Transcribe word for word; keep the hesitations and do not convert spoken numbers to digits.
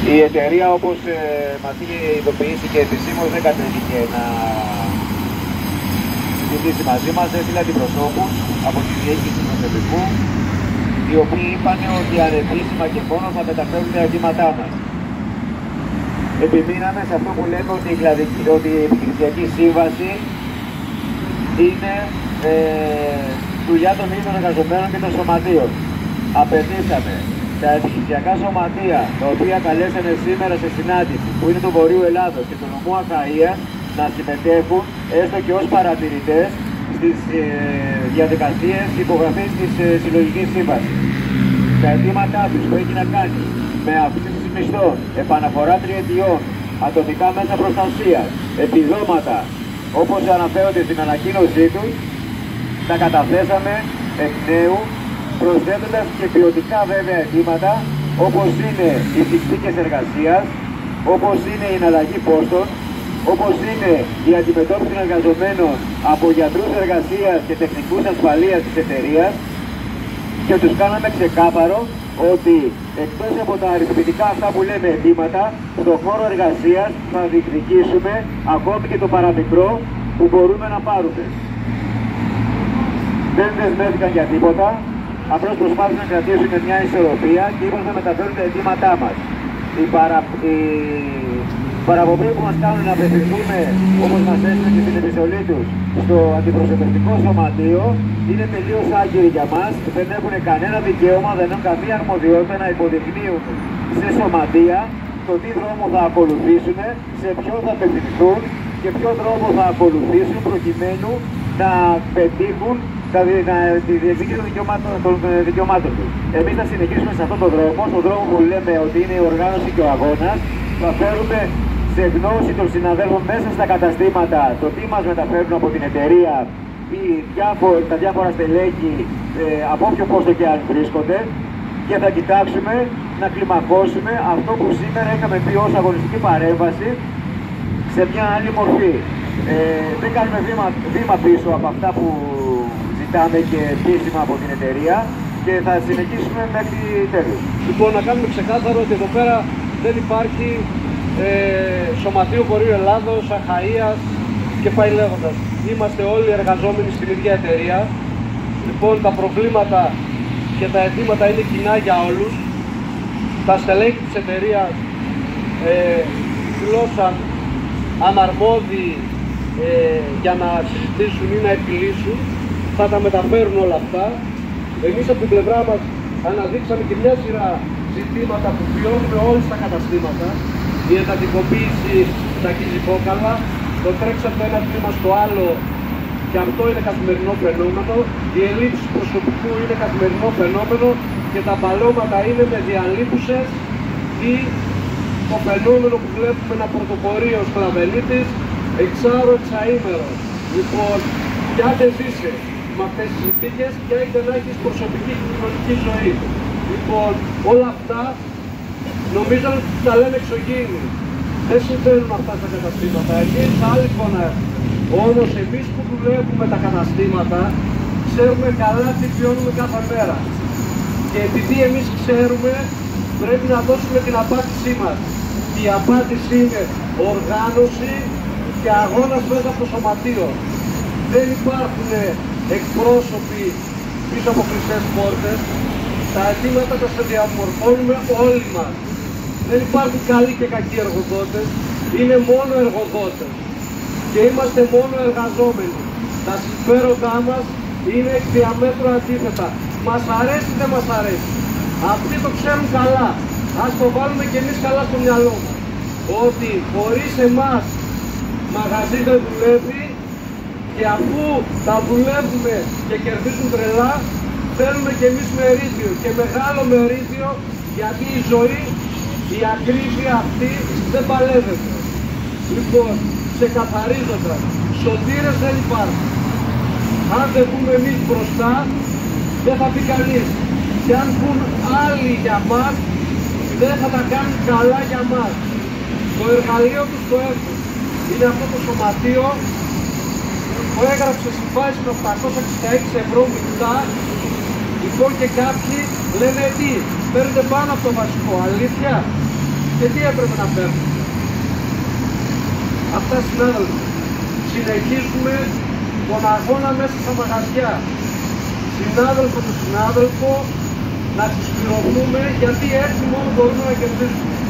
Η εταιρεία, όπως ε, μας είχε ειδοποιήσει και επισήμως, δεν κατέβηκε να συζητήσει μαζί μας. Έστειλε αντιπροσώπους από τη διοίκηση προσωπικού, οι οποίοι είπαν ότι ανεπίσημα και μόνο θα μεταφέρουν τα αιτήματά μας. Επιμείναμε σε αυτό που λέμε ότι η, κλαδική, ότι η επιχειρησιακή σύμβαση είναι ε, δουλειά των ίδιων εργαζομένων και των σωματείων. Απαιτήσαμε τα επιχειρησιακά σωματεία, τα οποία καλέσανε σήμερα σε συνάντηση, που είναι του Βορείου Ελλάδος και του νομού Αχαΐας, να συμμετέχουν έστω και ως παρατηρητές στις ε, διαδικασίες υπογραφής της ε, συλλογικής σύμβασης. Τα αιτήματά τους που έχει να κάνει με αυξήσεις μισθών, επαναφορά τριετιών, ατομικά μέσα προστασίας, επιδόματα, όπως αναφέρονται στην ανακοίνωσή τους, τα καταθέσαμε εκ νέου, προσθέτοντας και ποιοτικά βέβαια αιτήματα, όπως είναι οι συνθήκες εργασίας, όπως είναι η εναλλαγή πόστων, όπως είναι η αντιμετώπιση των εργαζομένων από γιατρούς εργασίας και τεχνικούς ασφαλείας της εταιρείας, και τους κάναμε ξεκάθαρο ότι εκτός από τα αριθμητικά αυτά που λέμε αιτήματα, στον χώρο εργασίας θα διεκδικήσουμε ακόμη και το παραμικρό που μπορούμε να πάρουμε. Δεν δεσμεύτηκαν για τίποτα, απλώς προσπάθησαν να κρατήσουν μια ισορροπία και είπαν να μεταφέρουν τα αιτήματά μας. Η, παρα... η παραπομπή που μας κάνουν να απευθυνθούμε, όπως μας έστειλαν και στην επιστολή τους, στο αντιπροσωπευτικό σωματείο, είναι τελείως άγκυροι για μας. Δεν έχουν κανένα δικαίωμα, δεν έχουν καμία αρμοδιότητα να υποδεικνύουν σε σωματεία το τι δρόμο θα ακολουθήσουν, σε ποιον θα απευθυνθούν και ποιο δρόμο θα ακολουθήσουν προκειμένου να πετύχουν τη διεκδίκηση των δικαιωμάτων, των δικαιωμάτων τους. Εμείς θα συνεχίσουμε σε αυτόν τον δρόμο, στον δρόμο που λέμε ότι είναι η οργάνωση και ο αγώνας. Θα φέρουμε σε γνώση των συναδέλφων μέσα στα καταστήματα το τι μας μεταφέρουν από την εταιρεία ή διάφο, τα διάφορα στελέχη ε, από όποιο πόστο και αν βρίσκονται, και θα κοιτάξουμε να κλιμακώσουμε αυτό που σήμερα είχαμε πει ως αγωνιστική παρέμβαση σε μια άλλη μορφή. Ε, δεν κάνουμε βήμα, βήμα πίσω από αυτά που ζητάμε και επίσημα από την εταιρεία και θα συνεχίσουμε μέχρι τέλους. Λοιπόν, να κάνουμε ξεκάθαρο ότι εδώ πέρα δεν υπάρχει ε, σωματείο Βορείου Ελλάδος, Αχαΐας και πάει λέγοντας. Είμαστε όλοι εργαζόμενοι στην ίδια εταιρεία. Λοιπόν, τα προβλήματα και τα αιτήματα είναι κοινά για όλους. Τα στελέχη της εταιρείας ε, δηλώσαν αναρμόδιοι ε, για να συζητήσουν ή να επιλύσουν. Θα τα μεταφέρουν όλα αυτά. Εμείς από την πλευρά μας αναδείξαμε και μια σειρά ζητήματα που βιώνουμε όλοι στα καταστήματα. Η εντατικοποίηση στα κυλικόκαλα, το τρέξα από το ένα τμήμα στο άλλο, και αυτό είναι καθημερινό φαινόμενο. Οι ελλείψεις προσωπικού είναι καθημερινό φαινόμενο και τα μπαλώματα είναι με διαλείπουσες, ή το φαινόμενο που βλέπουμε να πρωτοπορεί ο Στραβελίτης εξάωρο εξαήμερο. Λοιπόν, κι άντε ζήσε με αυτές τις συνθήκες και έχετε να έχεις προσωπική και κοινωνική ζωή. Λοιπόν, όλα αυτά νομίζω ότι τα λένε εξωγήινοι. Δεν συμβαίνουν αυτά στα καταστήματα. Εμείς άλλη φωνά. Όμως εμείς που δουλεύουμε τα καταστήματα ξέρουμε καλά τι βιώνουμε κάθε μέρα. Και επειδή εμείς ξέρουμε, πρέπει να δώσουμε την απάντησή μας. Και η απάντηση είναι οργάνωση και αγώνας μέσα από το σωματείο. Δεν υπάρχουν εκπρόσωποι πίσω από κλειστές πόρτες. Τα αιτήματα τα διαμορφώνουμε όλοι μας. Δεν υπάρχουν καλοί και κακοί εργοδότες. Είναι μόνο εργοδότες. Και είμαστε μόνο εργαζόμενοι. Τα συμφέροντά μας είναι εκ διαμέτρου αντίθετα. Μας αρέσει ή δεν μας αρέσει. Αυτοί το ξέρουν καλά. Ας το βάλουμε και εμείς καλά στο μυαλό μας. Ότι χωρίς εμάς μαγαζί δεν δουλεύει, και αφού τα δουλεύουμε και κερδίζουν τρελά, θέλουμε και εμείς μερίδιο, και μεγάλο μερίδιο, γιατί η ζωή, η ακρίβεια αυτή δεν παλεύεται. Λοιπόν, ξεκαθαρίζοντας, σωτήρες δεν υπάρχουν. Αν δεν πούμε εμείς μπροστά, δεν θα πει κανείς. Και αν πουν άλλοι για μας, δεν θα τα κάνουν καλά για μας. Το εργαλείο τους το έχουν. Είναι αυτό το σωματείο που έγραψε συμβάσεις με οκτακόσια εξήντα έξι ευρώ μεικτά. Λοιπόν, και κάποιοι λένε τι, παίρνετε πάνω από το βασικό. Αλήθεια. Και τι έπρεπε να φέρουμε? Αυτά, συνάδελφοι. Συνεχίζουμε τον αγώνα μέσα στα μαγαζιά. Συνάδελφο του συνάδελφο, να συσπηρωθούμε, γιατί έτσι μόνο μπορούμε να κερδίσουμε.